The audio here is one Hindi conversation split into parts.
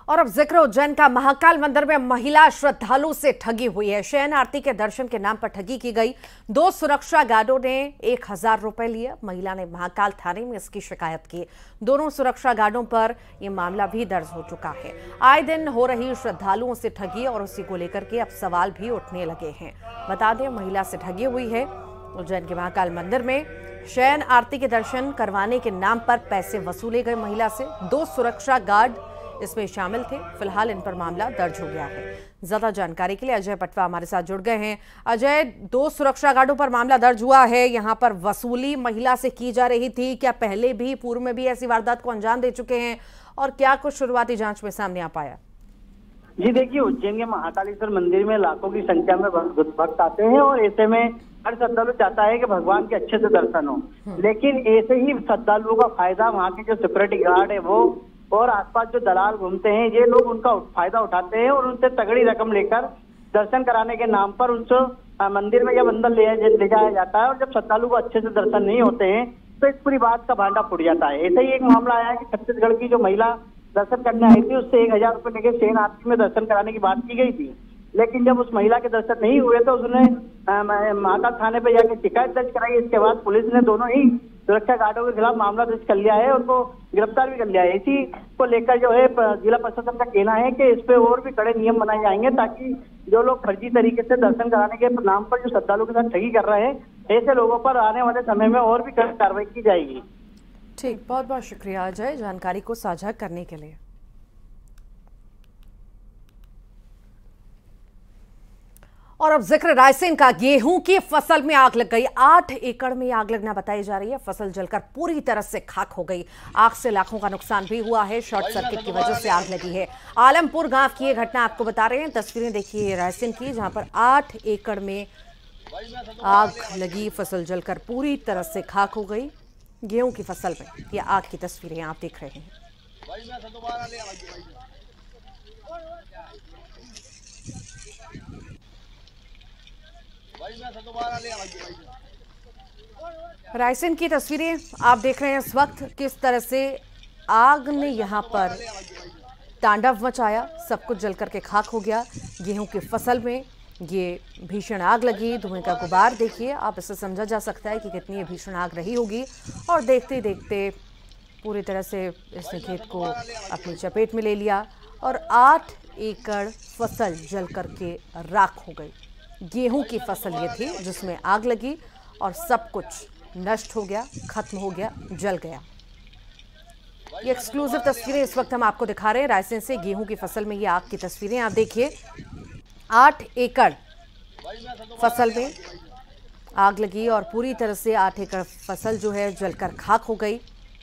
और अब जिक्र उज्जैन का महाकाल मंदिर में महिला श्रद्धालु से ठगी हुई है। शयन आरती के दर्शन के नाम पर ठगी की गई। 2 सुरक्षा गार्डों ने 1000 रुपए लिए। महिला ने महाकाल थाने में इसकी शिकायत की। दोनों सुरक्षा गार्डों पर यह मामला भी दर्ज हो चुका है। आए दिन हो रही श्रद्धालुओं से ठगी और उसी को लेकर के अब सवाल भी उठने लगे हैं। बता दें, महिला से ठगी हुई है। उज्जैन के महाकाल मंदिर में शयन आरती के दर्शन करवाने के नाम पर पैसे वसूले गए। महिला से 2 सुरक्षा गार्ड इसमें शामिल थे। फिलहाल इन पर मामला दर्ज हो गया है। ज्यादा जानकारी के लिए अजय पटवा हमारे साथ जुड़ गए हैं। अजय, 2 सुरक्षा गार्डों पर मामला दर्ज हुआ है। यहाँ पर वसूली महिला से की जा रही थी। क्या पहले भी पूर्व में भी ऐसी वारदात को अंजाम दे चुके हैं और क्या कुछ शुरुआती जांच में सामने आ पाया? जी देखिए, उज्जैन के महाकालेश्वर मंदिर में लाखों की संख्या में भक्त आते हैं और ऐसे में हर श्रद्धालु चाहता है कि भगवान के अच्छे से दर्शन हो। लेकिन ऐसे ही श्रद्धालुओं का फायदा वहाँ के जो सिक्योरिटी गार्ड है वो और आसपास जो दलाल घूमते हैं, ये लोग उनका फायदा उठाते हैं और उनसे तगड़ी रकम लेकर दर्शन कराने के नाम पर उनसे मंदिर में जब अंदर ले जाया जाता है और जब श्रद्धालु को अच्छे से दर्शन नहीं होते हैं तो इस पूरी बात का भांडा फूट जाता है। ऐसे ही एक मामला आया है कि छत्तीसगढ़ की जो महिला दर्शन करने आई थी, उससे 1000 रुपए लेके शयन आरती में दर्शन कराने की बात की गई थी। लेकिन जब उस महिला के दर्शन नहीं हुए तो उसने महाकाल थाने पे जाकर शिकायत दर्ज कराई। इसके बाद पुलिस ने दोनों ही सुरक्षा गार्डों के खिलाफ मामला दर्ज कर लिया है, उनको गिरफ्तार भी कर लिया है। इसी को लेकर जो है जिला प्रशासन का कहना है कि इस पे और भी कड़े नियम बनाए जाएंगे ताकि जो लोग फर्जी तरीके से दर्शन कराने के नाम पर जो श्रद्धालुओं के साथ ठगी कर रहे हैं, ऐसे लोगों पर आने वाले समय में और भी कड़ी कार्रवाई की जाएगी। ठीक, बहुत बहुत शुक्रिया अजय जानकारी को साझा करने के लिए। और अब जिक्र रायसेन का। गेहूं की फसल में आग लग गई। 8 एकड़ में आग लगना बताई जा रही है। फसल जलकर पूरी तरह से खाक हो गई। आग से लाखों का नुकसान भी हुआ है। शॉर्ट सर्किट की वजह से आग लगी है। आलमपुर गांव की यह घटना आपको बता रहे हैं। तस्वीरें देखिए रायसेन की, जहां पर 8 एकड़ में आग लगी। फसल जलकर पूरी तरह से खाक हो गई। गेहूं की फसल में ये आग की तस्वीरें आप देख रहे हैं। रायसेन की तस्वीरें आप देख रहे हैं इस वक्त, किस तरह से आग ने यहां पर तांडव मचाया। सब कुछ जलकर के खाक हो गया। गेहूं की फसल में ये भीषण आग लगी। धुएं का गुबार देखिए, आप इससे समझा जा सकता है कि कितनी भीषण आग रही होगी। और देखते देखते पूरी तरह से इसने खेत को अपनी चपेट में ले लिया और 8 एकड़ फसल जलकर के राख हो गई। गेहूं की फसल ये थी जिसमें आग लगी और सब कुछ नष्ट हो गया, खत्म हो गया, जल गया। ये एक्सक्लूसिव तस्वीरें इस वक्त हम आपको दिखा रहे हैं रायसेन से। गेहूं की फसल में ये आग की तस्वीरें आप देखिए। 8 एकड़ फसल में आग लगी और पूरी तरह से 8 एकड़ फसल जो है जलकर खाक हो गई।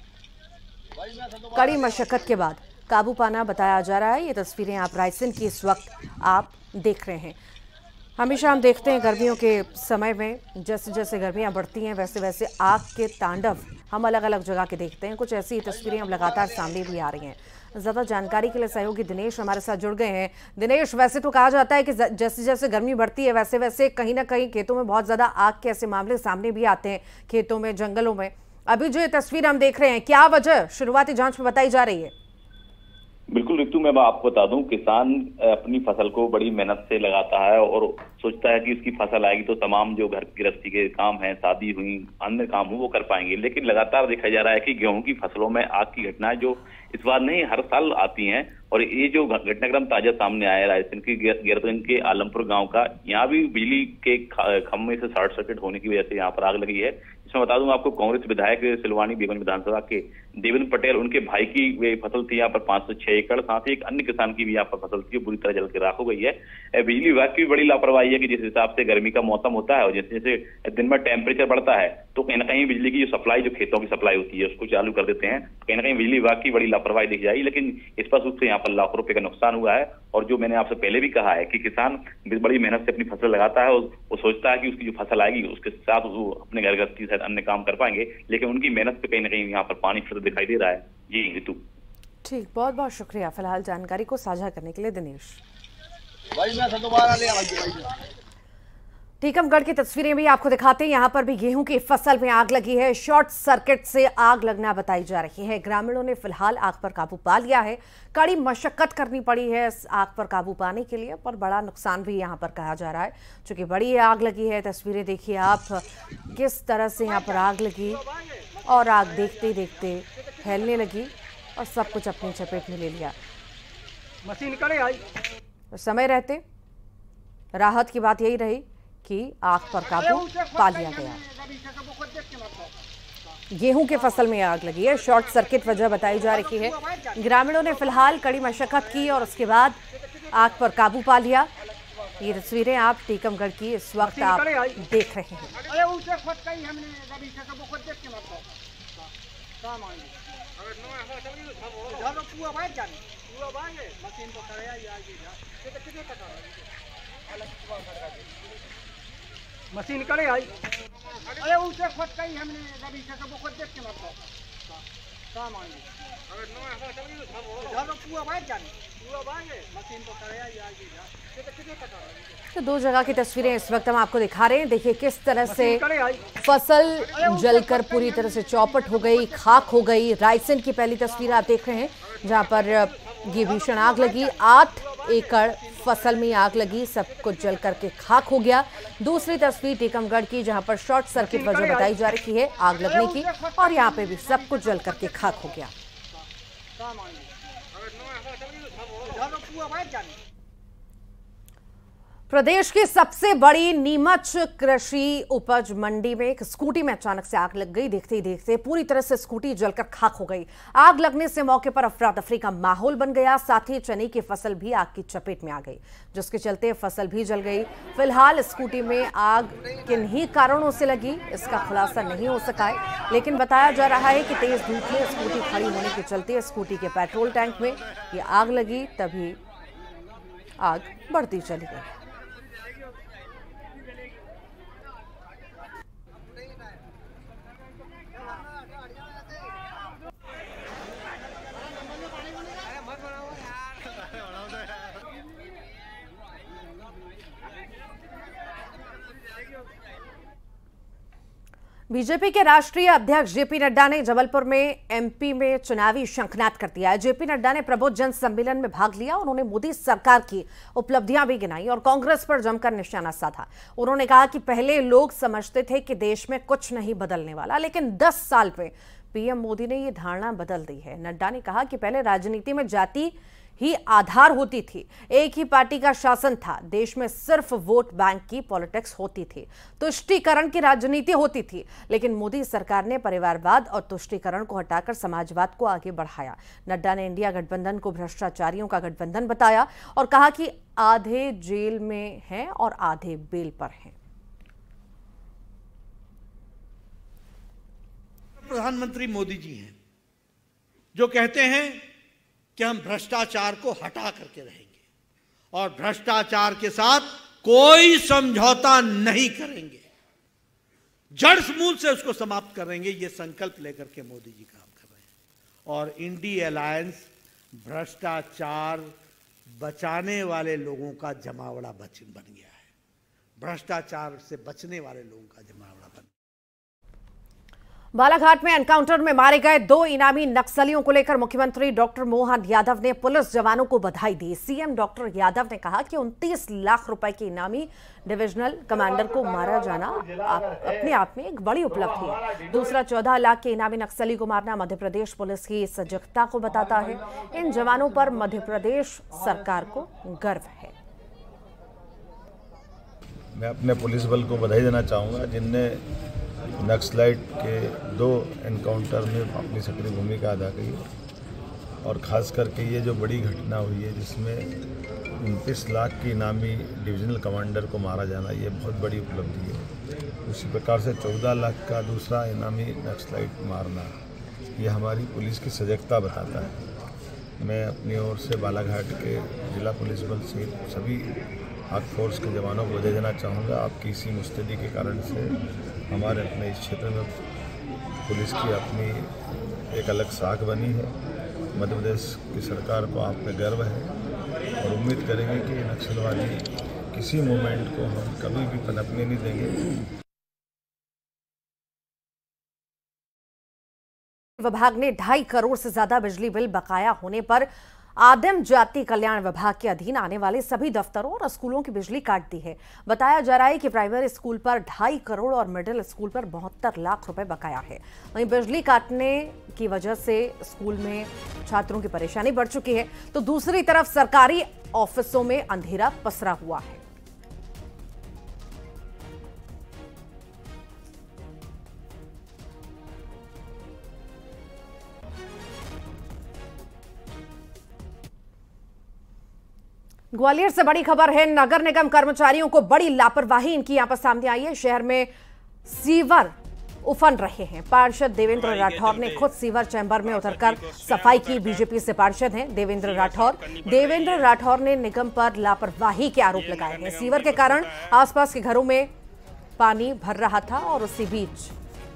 कड़ी मशक्कत के बाद काबू पाना बताया जा रहा है। ये तस्वीरें आप रायसेन की इस वक्त आप देख रहे हैं। हमेशा हम देखते हैं गर्मियों के समय में जैसे जैसे गर्मियां बढ़ती हैं वैसे वैसे आग के तांडव हम अलग अलग जगह के देखते हैं। कुछ ऐसी तस्वीरें अब लगातार सामने भी आ रही हैं। ज़्यादा जानकारी के लिए सहयोगी दिनेश हमारे साथ जुड़ गए हैं। दिनेश, वैसे तो कहा जाता है कि जैसे जैसे गर्मी बढ़ती है वैसे वैसे कहीं ना कहीं खेतों में बहुत ज़्यादा आग के ऐसे मामले सामने भी आते हैं, खेतों में, जंगलों में। अभी जो ये तस्वीर हम देख रहे हैं, क्या वजह शुरुआती जाँच में बताई जा रही है? बिल्कुल ऋतु, मैं आपको बता दूं, किसान अपनी फसल को बड़ी मेहनत से लगाता है और सोचता है कि उसकी फसल आएगी तो तमाम जो घर गृहस्थी के काम हैं, शादी हुई, अन्य काम हो, वो कर पाएंगे। लेकिन लगातार देखा जा रहा है कि गेहूं की फसलों में आग की घटनाएं जो इस बार नहीं हर साल आती हैं। और ये जो घटनाक्रम ताजा सामने आया है रायसेन की गैरतगंज के आलमपुर गांव का, यहाँ भी बिजली के खंभे से शॉर्ट सर्किट होने की वजह से यहाँ पर आग लगी है। इसमें बता दूं आपको, कांग्रेस विधायक सिलवानी बेगम विधानसभा के देवेंद्र पटेल, उनके भाई की वे फसल थी यहाँ पर 5 से 6 एकड़। साथ ही एक अन्य किसान की भी यहाँ पर फसल थी, बुरी तरह जल के राख हो गई है। बिजली विभाग की भी बड़ी लापरवाही है कि जिस हिसाब से गर्मी का मौसम होता है और जैसे जैसे दिन में टेम्परेचर बढ़ता है तो कहीं ना कहीं बिजली की जो सप्लाई, जो खेतों की सप्लाई होती है, उसको चालू कर देते हैं। कहीं ना कहीं बिजली विभाग की बड़ी लापरवाही दिख जाएगी। लेकिन स्पष्ट रूप से यहाँ पर लाखों रुपए का नुकसान हुआ है। और जो मैंने आपसे पहले भी कहा है कि किसान बड़ी मेहनत से अपनी फसल लगाता है और वो सोचता है कि उसकी जो फसल आएगी उसके साथ वो अपने घर गृहस्थी से अन्य काम कर पाएंगे, लेकिन उनकी मेहनत पे कहीं ना कहीं यहाँ पर पानी फिर दिखाई दे रहा है। जी ऋतु। ठीक, बहुत बहुत शुक्रिया फिलहाल जानकारी को साझा करने के लिए दिनेश। टीकमगढ़ की तस्वीरें भी आपको दिखाते हैं। यहाँ पर भी गेहूं की फसल में आग लगी है। शॉर्ट सर्किट से आग लगना बताई जा रही है। ग्रामीणों ने फिलहाल आग पर काबू पा लिया है। कड़ी मशक्कत करनी पड़ी है इस आग पर काबू पाने के लिए, पर बड़ा नुकसान भी यहाँ पर कहा जा रहा है क्योंकि बड़ी आग लगी है। तस्वीरें देखिए आप किस तरह से यहाँ पर आग लगी और आग देखते देखते फैलने लगी और सब कुछ अपनी चपेट में ले लिया। समय रहते राहत की बात यही रही कि आग पर काबू पा लिया गया। गेहूं के फसल में आग लगी है। शॉर्ट सर्किट वजह बताई जा रही है। ग्रामीणों ने फिलहाल कड़ी मशक्कत की और उसके बाद आग पर काबू पा लिया। ये तस्वीरें आप टीकमगढ़ की इस वक्त आप देख रहे हैं। मशीन करे आई अरे उसे खुद कही हमने रवि से वो खुद देख के मतलब काम आएंगे अगर नो हो चली तो सब हो पूरा बाहर जाने पूरा बाहर मशीन तो करे आई आगे ये तो कितने तक तो दो जगह की तस्वीरें इस वक्त हम आपको दिखा रहे हैं। देखिए किस तरह से फसल जलकर पूरी तरह से चौपट हो गई, खाक हो गई। रायसेन की पहली तस्वीर आप देख रहे हैं जहां पर ये भीषण आग लगी। 8 एकड़ फसल में आग लगी, सब कुछ जल करके खाक हो गया। दूसरी तस्वीर टीकमगढ़ की जहां पर शॉर्ट सर्किट वजह बताई जा रही है आग लगने की और यहां पे भी सब कुछ जल करके खाक हो गया। प्रदेश की सबसे बड़ी नीमच कृषि उपज मंडी में एक स्कूटी में अचानक से आग लग गई। देखते ही देखते पूरी तरह से स्कूटी जलकर खाक हो गई। आग लगने से मौके पर अफरा तफरी का माहौल बन गया। साथ ही चने की फसल भी आग की चपेट में आ गई, जिसके चलते फसल भी जल गई। फिलहाल स्कूटी में आग किन ही कारणों से लगी इसका खुलासा नहीं हो सका है, लेकिन बताया जा रहा है कि तेज धूप में स्कूटी खड़ी होने के चलते स्कूटी के पेट्रोल टैंक में ये आग लगी, तभी आग बढ़ती चली गई। बीजेपी के राष्ट्रीय अध्यक्ष जेपी नड्डा ने जबलपुर में एमपी में चुनावी शंखनाद कर दिया है। जेपी नड्डा ने प्रबुद्ध जन सम्मेलन में भाग लिया। उन्होंने मोदी सरकार की उपलब्धियां भी गिनाई और कांग्रेस पर जमकर निशाना साधा। उन्होंने कहा कि पहले लोग समझते थे कि देश में कुछ नहीं बदलने वाला, लेकिन 10 साल में पीएम मोदी ने ये धारणा बदल दी है। नड्डा ने कहा कि पहले राजनीति में जाति ही आधार होती थी, एक ही पार्टी का शासन था, देश में सिर्फ वोट बैंक की पॉलिटिक्स होती थी, तुष्टीकरण की राजनीति होती थी। लेकिन मोदी सरकार ने परिवारवाद और तुष्टीकरण को हटाकर समाजवाद को आगे बढ़ाया। नड्डा ने इंडिया गठबंधन को भ्रष्टाचारियों का गठबंधन बताया और कहा कि आधे जेल में हैं और आधे बेल पर हैं। प्रधानमंत्री मोदी जी हैं जो कहते हैं कि हम भ्रष्टाचार को हटा करके रहेंगे और भ्रष्टाचार के साथ कोई समझौता नहीं करेंगे, जड़ मूल से उसको समाप्त करेंगे। ये संकल्प लेकर के मोदी जी काम कर रहे हैं और इंडिया अलायंस भ्रष्टाचार बचाने वाले लोगों का जमावड़ा बन गया है। भ्रष्टाचार से बचने वाले लोगों का जमावड़ा बन। बालाघाट में एनकाउंटर में मारे गए 2 इनामी नक्सलियों को लेकर मुख्यमंत्री डॉक्टर मोहन यादव ने पुलिस जवानों को बधाई दी। सीएम डॉक्टर यादव ने कहा कि 29 लाख रुपए के इनामी डिविजनल कमांडर को मारा जाना अपने आप में एक बड़ी उपलब्धि है। दूसरा 14 लाख के इनामी नक्सली को मारना मध्य प्रदेश पुलिस की सजगता को बताता है। इन जवानों पर मध्य प्रदेश सरकार को गर्व है। मैं अपने पुलिस बल को बधाई देना चाहूँगा जिनने नक्सलाइट के 2 एनकाउंटर में अपनी सक्रिय भूमिका अदा की और ख़ास करके ये जो बड़ी घटना हुई है जिसमें 29 लाख की इनामी डिविजनल कमांडर को मारा जाना, ये बहुत बड़ी उपलब्धि है। उसी प्रकार से 14 लाख का दूसरा इनामी नक्सलाइट मारना, ये हमारी पुलिस की सजगता बताता है। मैं अपनी ओर से बालाघाट के जिला पुलिस बल से सभी आर्म फोर्स के जवानों को बधाई देना चाहूँगा। आपकी इसी मुस्तैदी के कारण से हमारे अपने इस क्षेत्र में पुलिस की अपनी एक अलग साख बनी है। मध्य प्रदेश की सरकार को आप पे गर्व है और उम्मीद करेंगे कि नक्सलवादी किसी मोमेंट को हम कभी भी पनपने नहीं देंगे। विभाग ने 2.5 करोड़ से ज्यादा बिजली बिल बकाया होने पर आदिम जाति कल्याण विभाग के अधीन आने वाले सभी दफ्तरों और स्कूलों की बिजली काट दी है। बताया जा रहा है कि प्राइमरी स्कूल पर 2.5 करोड़ और मिडिल स्कूल पर 72 लाख रुपए बकाया है। वहीं बिजली काटने की वजह से स्कूल में छात्रों की परेशानी बढ़ चुकी है, तो दूसरी तरफ सरकारी ऑफिसों में अंधेरा पसरा हुआ है। ग्वालियर से बड़ी खबर है। नगर निगम कर्मचारियों को बड़ी लापरवाही इनकी यहां पर सामने आई है। शहर में सीवर उफन रहे हैं। पार्षद देवेंद्र राठौर ने खुद सीवर चैम्बर में उतरकर सफाई की। बीजेपी से पार्षद हैं देवेंद्र राठौर ने निगम पर लापरवाही के आरोप लगाए हैं। सीवर के कारण आसपास के घरों में पानी भर रहा था और उसी बीच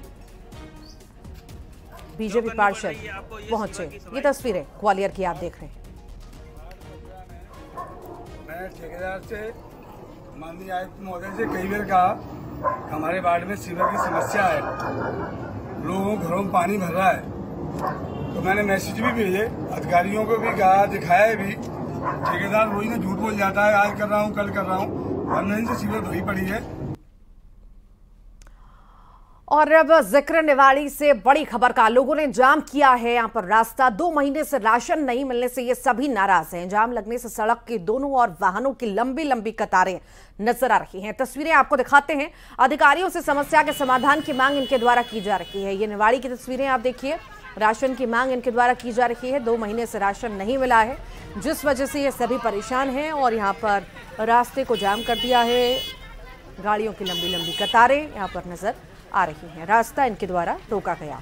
बीजेपी पार्षद पहुंचे। ये तस्वीरें ग्वालियर की आप देख रहे हैं। मैं ठेकेदार से माननीय आयुक्त महोदय से कई बार कहा हमारे वार्ड में सीवर की समस्या है, लोगों के घरों में पानी भर रहा है। तो मैंने मैसेज भी भेजे, अधिकारियों को भी कहा, दिखाया भी। ठेकेदार रोज में झूठ बोल जाता है, आज कर रहा हूँ कल कर रहा हूँ, 15 दिन से सीवर धोई पड़ी है। और अब जिक्र निवाड़ी से बड़ी खबर का। लोगों ने जाम किया है यहां पर रास्ता। 2 महीने से राशन नहीं मिलने से ये सभी नाराज हैं। जाम लगने से सड़क के दोनों ओर वाहनों की लंबी लंबी कतारें नजर आ रही हैं। तस्वीरें आपको दिखाते हैं। अधिकारियों से समस्या के समाधान की मांग इनके द्वारा की जा रही है। ये निवाड़ी की तस्वीरें आप देखिए। राशन की मांग इनके द्वारा की जा रही है। 2 महीने से राशन नहीं मिला है, जिस वजह से ये सभी परेशान हैं और यहाँ पर रास्ते को जाम कर दिया है। गाड़ियों की लंबी लंबी कतारें यहाँ पर नजर आ रही हैं। रास्ता इनके द्वारा रोका गया।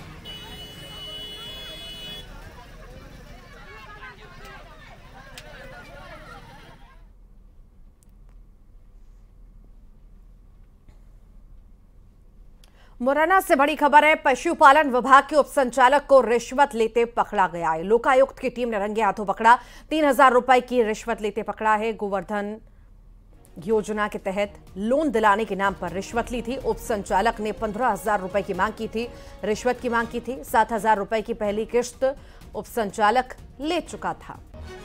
मुरैना से बड़ी खबर है। पशुपालन विभाग के उपसंचालक को रिश्वत लेते पकड़ा गया है। लोकायुक्त की टीम ने रंगे हाथों पकड़ा। 3000 रुपए की रिश्वत लेते पकड़ा है। गोवर्धन योजना के तहत लोन दिलाने के नाम पर रिश्वत ली थी। उप संचालक ने 15,000 रुपए की मांग की थी, रिश्वत की मांग की थी। 7,000 रुपए की पहली किश्त उप संचालक ले चुका था।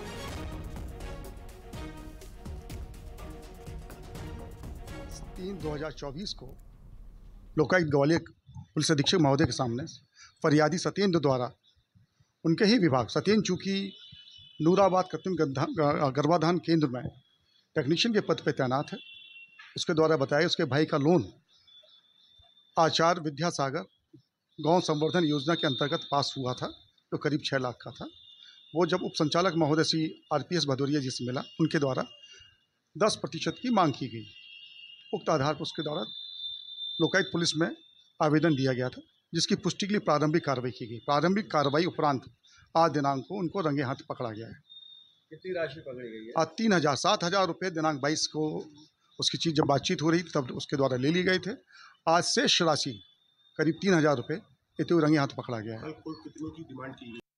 तीन 2024 को लोकायुक्त ग्वालियर पुलिस अधीक्षक महोदय के सामने फरियादी सत्येंद्र द्वारा उनके ही विभाग सत्येंद्र चूंकि नूराबाद कृत्रिम गर्भाधान केंद्र में टेक्नीशियन के पद पर तैनात है, उसके द्वारा बताया उसके भाई का लोन आचार्य विद्यासागर गांव संवर्धन योजना के अंतर्गत पास हुआ था, जो करीब 6 लाख का था। वो जब उप संचालक महोदय श्री RPS भदौरिया जी से मिला, उनके द्वारा 10% की मांग की गई। उक्त आधार पर उसके द्वारा लोकायुक्त पुलिस में आवेदन दिया गया था, जिसकी पुष्टि के लिए प्रारंभिक कार्रवाई की गई। प्रारंभिक कार्रवाई उपरांत आज दिनांक को उनको रंगे हाथ पकड़ा गया है। कितनी राशि पकड़ी गई है? आज 7,000 रुपये दिनांक 22 को उसकी चीज़ जब बातचीत हो रही थी तब उसके द्वारा ले ली गए थे। आज शेष राशि करीब 3,000 रुपये लेते हुए रंगे हाथ पकड़ा गया है। कितने की डिमांड की गई?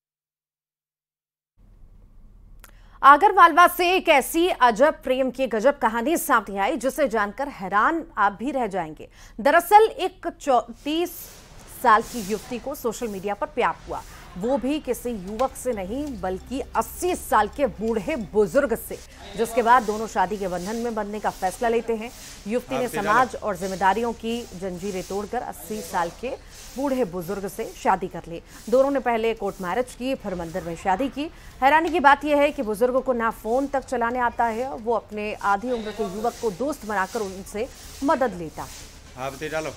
आगरमालवा से एक ऐसी अजब प्रेम की गजब कहानी सामने आई जिसे जानकर हैरान आप भी रह जाएंगे। दरअसल एक 34 साल की युवती को सोशल मीडिया पर प्यार हुआ, वो भी किसी युवक से नहीं बल्कि 80 साल के बूढ़े बुजुर्ग से, जिसके बाद दोनों शादी के बंधन में बंधने का फैसला लेते हैं। युवती ने समाज और जिम्मेदारियों की जंजीरें तोड़कर 80 साल के बूढ़े बुजुर्ग से शादी कर ली। दोनों ने पहले कोर्ट मैरिज की, फिर मंदिर में शादी की। हैरानी की बात यह है कि बुजुर्ग को ना फोन तक चलाने आता है, वो अपने आधी उम्र के युवक को दोस्त बनाकर उनसे मदद लेता है।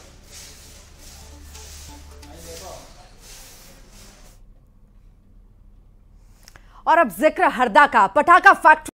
और अब जिक्र हरदा का। पटाखा फैक्ट्री